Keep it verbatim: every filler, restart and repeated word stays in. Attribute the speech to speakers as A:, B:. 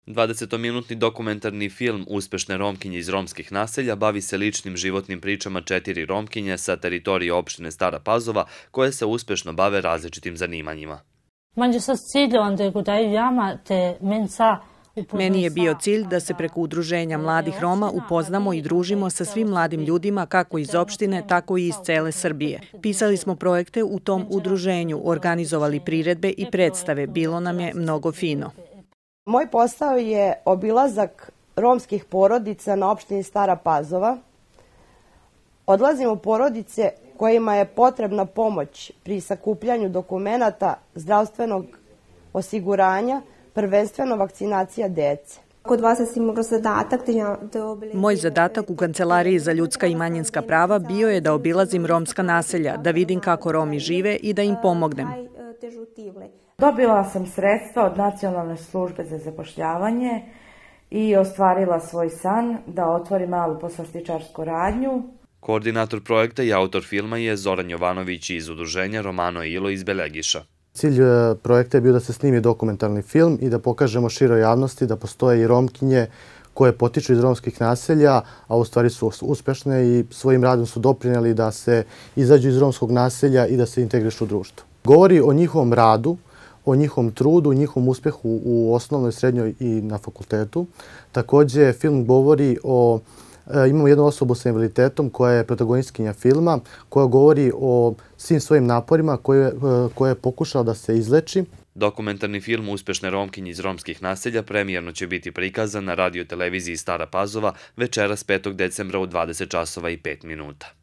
A: dvadesetominutni dokumentarni film Uspešne Romkinje iz romskih naselja bavi se ličnim životnim pričama četiri Romkinje sa teritorije opštine Stara Pazova koje se uspešno bave različitim zanimanjima.
B: Meni je bio cilj da se preko udruženja mladih Roma upoznamo i družimo sa svim mladim ljudima kako iz opštine, tako i iz cele Srbije. Pisali smo projekte u tom udruženju, organizovali priredbe i predstave, bilo nam je mnogo fino.
C: Moj posao je obilazak romskih porodica na opštini Stara Pazova. Odlazim u porodice kojima je potrebna pomoć pri sakupljanju dokumenata zdravstvenog osiguranja, prvenstveno vakcinacija dece.
B: Moj zadatak u Kancelariji za ljudska i manjinska prava bio je da obilazim romska naselja, da vidim kako Romi žive i da im pomognem.
D: Dobila sam sredstva od Nacionalne službe za zapošljavanje i ostvarila svoj san da otvorim malu poslastičarsku radnju.
A: Koordinator projekta i autor filma je Zoran Jovanović iz udruženja Romano Ilo iz Belegiša.
E: Cilj projekta je bio da se snimi dokumentarni film i da pokažemo široj javnosti da postoje i Romkinje koje potiču iz romskih naselja, a u stvari su uspešne i svojim radom su doprineli da se izađu iz romskog naselja i da se integrišu u društvo. Govori o njihovom radu, o njihovom trudu, njihovom uspehu u osnovnoj, srednjoj i na fakultetu. Također, film govori o... Imamo jednu osobu sa invaliditetom koja je protagonistkinja filma, koja govori o svim svojim naporima koje je pokušala da se izleči.
A: Dokumentarni film Uspešne Romkinje iz romskih naselja premijerno će biti prikazan na radio televiziji Stara Pazova večeras petog decembra u dvadeset časova i pet minuta.